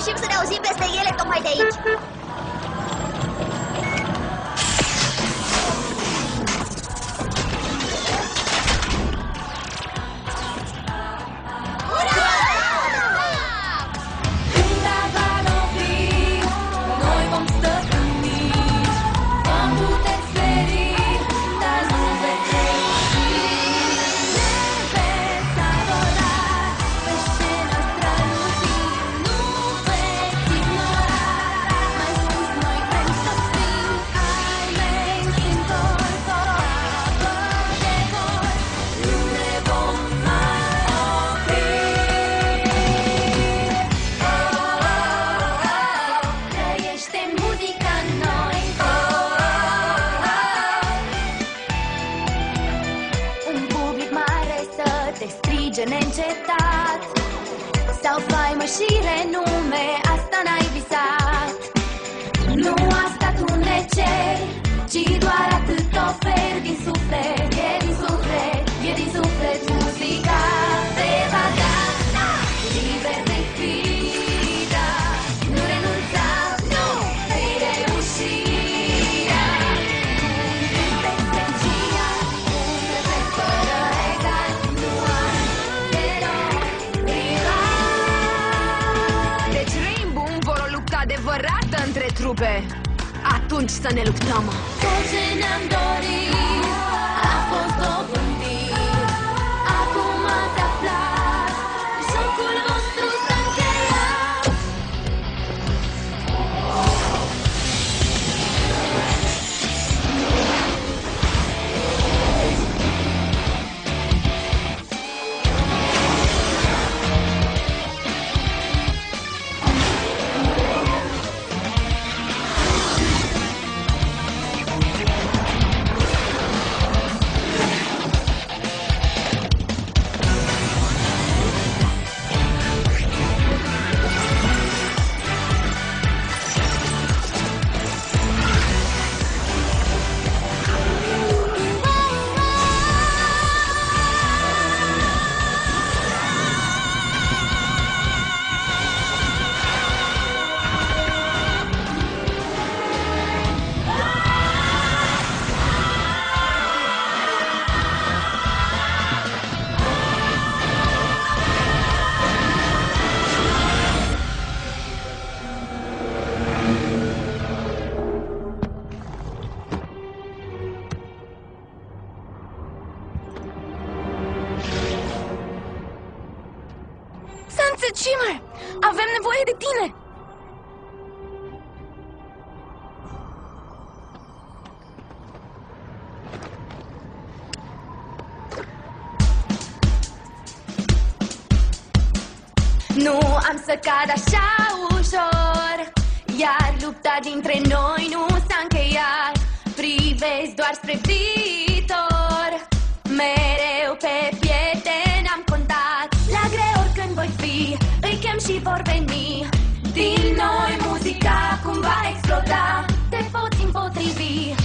reușim să ne auzim peste ele tocmai de aici. Neîncetat sau faimă și renume, asta n-ai visat. Nu asta tu ne ceri, ci doar atât oferi din suflet. E din suflet, e din suflet muzica te va da liber de fi, da. Nu renunța, nu vei reuși. Adevărată între trupe. Atunci să ne luptăm. Tot ce ne-am dorit a fost dobândit. Acum ați aflat, jocul vostru s-a încheiat. Cimer, avem nevoie de tine! Nu am să cad așa ușor, iar lupta dintre noi nu s-a încheiat. Privesc doar spre viitor, mereu pe prieteni am contat. La greu oricând voi fi, îi chem și vor veni. Din noi muzica cum va exploda, te poți împotrivi.